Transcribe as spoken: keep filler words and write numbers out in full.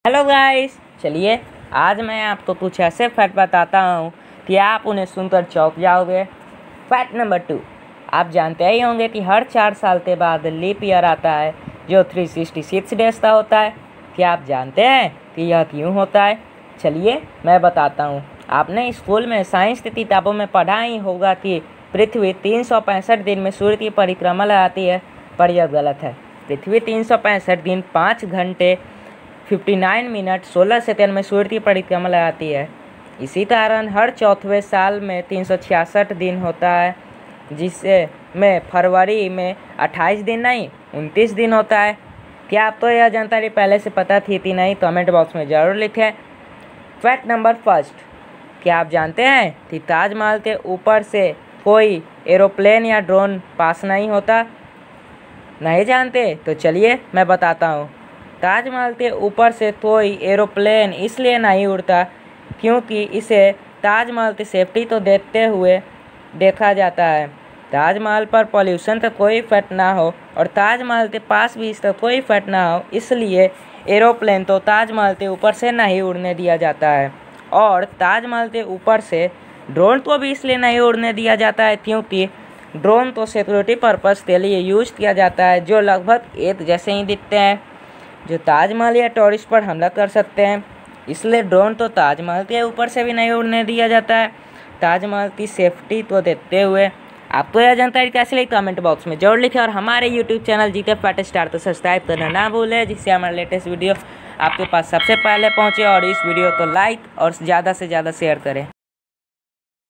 Hello guys, चलिए आज मैं आपको कुछ ऐसे फैक्ट बताता हूँ कि आप उन्हें सुनकर चौंक जाओगे। फैक्ट नंबर टू, आप जानते ही होंगे कि हर चार साल के बाद लीप ईयर आता है जो तीन सौ छियासठ डेज का होता है। क्या आप जानते हैं कि यह क्यों होता है? चलिए मैं बताता हूँ। आपने स्कूल में साइंस की किताबों में पढ़ा ही होगा कि पृथ्वी तीन सौ पैंसठ दिन में सूर्य की परिक्रमा लगाती है, पर यह गलत है। पृथ्वी तीन सौ पैंसठ दिन पाँच घंटे उनसठ मिनट सोलह सेकंड में सूर्य की परिक्रमा लगाती है। इसी कारण हर चौथे साल में तीन सौ छियासठ दिन होता है, जिससे में फरवरी में अट्ठाईस दिन नहीं उनतीस दिन होता है। क्या आपको यह जानकारी पहले से पता थी कि नहीं? कमेंट बॉक्स में ज़रूर लिखें। फैक्ट नंबर फर्स्ट, क्या आप जानते हैं कि ताजमहल के ऊपर से कोई एरोप्लेन या ड्रोन पास नहीं होता? नहीं जानते? तो चलिए मैं बताता हूँ। ताजमहल के ऊपर से कोई एरोप्लेन इसलिए नहीं उड़ता क्योंकि इसे ताजमहल की सेफ्टी तो देखते हुए देखा जाता है। ताजमहल पर पॉल्यूशन का कोई इफेक्ट ना हो और ताजमहल के पास भी इसका कोई इफेक्ट ना हो, इसलिए एरोप्लेन तो ताजमहल के ऊपर से नहीं उड़ने दिया जाता है। और ताजमहल के ऊपर से ड्रोन को भी इसलिए नहीं उड़ने दिया जाता है क्योंकि ड्रोन तो सिक्योरिटी पर्पज़ के लिए यूज़ किया जाता है, जो लगभग एक जैसे ही दिखते हैं, जो ताजमहल या टूरिस्ट पर हमला कर सकते हैं। इसलिए ड्रोन तो ताजमहल के ऊपर से भी नहीं उड़ने दिया जाता है, ताजमहल की सेफ्टी तो देते हुए। आपको यह जानकारी कैसी लगी कमेंट बॉक्स में जरूर लिखें और हमारे YouTube channel GK fact star तो सब्सक्राइब करना ना भूलें, जिससे हमारा लेटेस्ट वीडियो आपके पास सबसे पहले पहुँचे। और इस वीडियो को लाइक और ज़्यादा से ज़्यादा शेयर करें।